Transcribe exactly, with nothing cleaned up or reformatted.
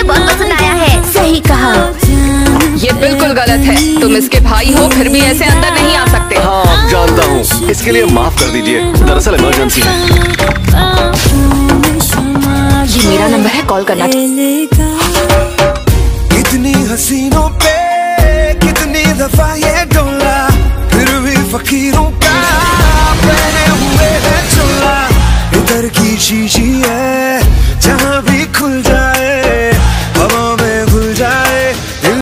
बहुत पसंद आया है। सही कहा। ये बिल्कुल गलत है, तुम इसके भाई हो फिर भी ऐसे अंदर नहीं आ सकते। हाँ जानता हूँ, इसके लिए माफ कर दीजिए, दरअसल इमरजेंसी है। ये मेरा नंबर है, कॉल करना। इतनी हसीनों पे